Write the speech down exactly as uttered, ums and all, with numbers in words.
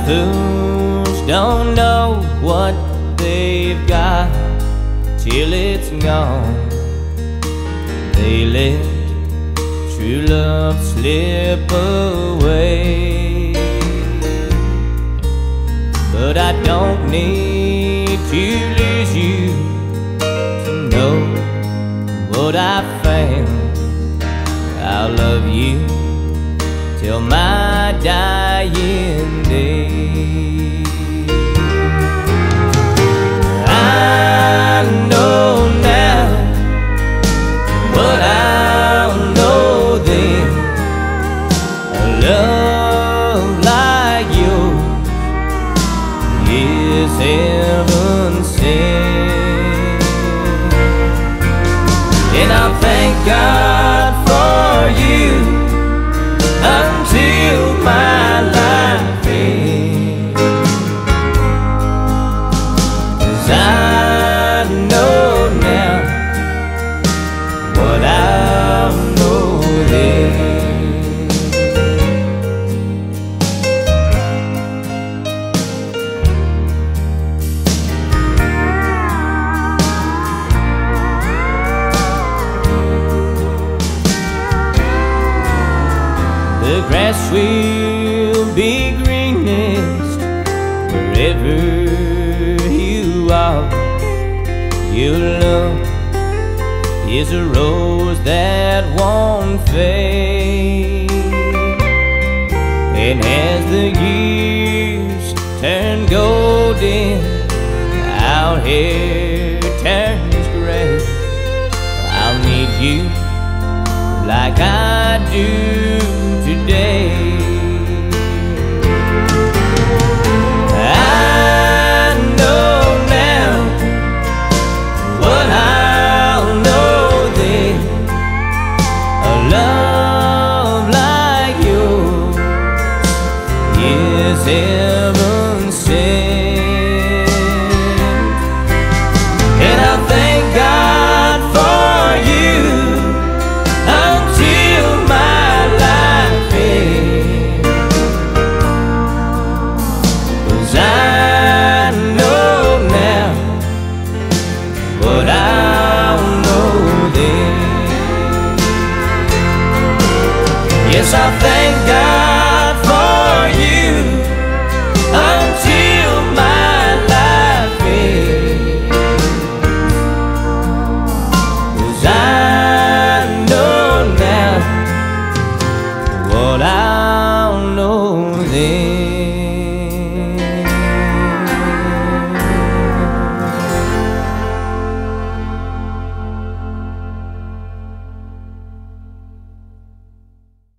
fools don't know what they've got till it's gone. They let true love slip away. But I don't need to lose you to know what I found. I'll love you till my dying day. I know now what I'll know then. A love like yours is heaven sent. And I thank God for you until my life ends. 'Cause I know now what I'll know then. The grass will be greenest wherever you are. Your love is a rose that won't fade. And as the years turn golden, our hair turns gray. I'll need you like I do